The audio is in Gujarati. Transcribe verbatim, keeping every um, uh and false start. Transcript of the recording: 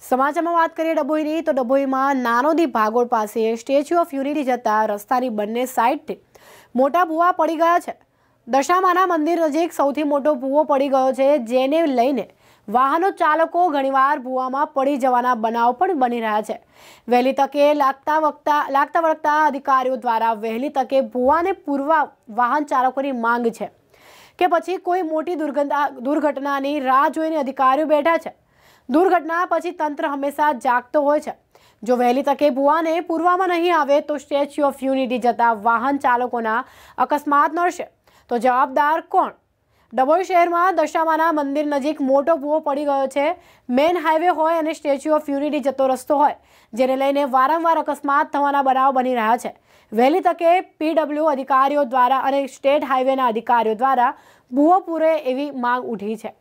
સમાચારમાં વાત કરીએ ડભોઈની તો ડભોઈમાં નાનોદી ભાગોળ પાસે સ્ટેચ્યુ ઓફ યુનિટી જતા રસ્તાની બંને સાઈડથી મોટા ભૂવા પડી ગયા છે। દશામાના મંદિર નજીક સૌથી મોટો ભૂવો પડી ગયો છે, જેને લઈને વાહનો ચાલકો ઘણીવાર ભૂવામાં પડી જવાના બનાવ પણ બની રહ્યા છે। વહેલી તકે લાગતા વખતા લાગતા વળગતા અધિકારીઓ દ્વારા વહેલી તકે ભૂવાને પૂરવા વાહન ચાલકોની માંગ છે કે પછી કોઈ મોટી દુર્ઘટના દુર્ઘટનાની રાહ જોઈને અધિકારીઓ બેઠા છે। દુર્ઘટના પછી તંત્ર હંમેશા જાગતો હોય છે। જો વહેલી તકે ભૂવાને પૂરવામાં નહીં આવે તો સ્ટેચ્યુ ઓફ યુનિટી જતા વાહન ચાલકોના અકસ્માત નડશે તો જવાબદાર કોણ? ડભોઈ શહેરમાં દશામાના મંદિર નજીક મોટો ભૂવો પડી ગયો છે। મેઇન હાઈવે હોય અને સ્ટેચ્યુ ઓફ યુનિટી જતો રસ્તો હોય, જેને લઈને વારંવાર અકસ્માત થવાના બનાવ બની રહ્યા છે। વહેલી તકે પીડબ્લ્યુ અધિકારીઓ દ્વારા અને સ્ટેટ હાઈવેના અધિકારીઓ દ્વારા ભૂવો પૂરે એવી માંગ ઉઠી છે।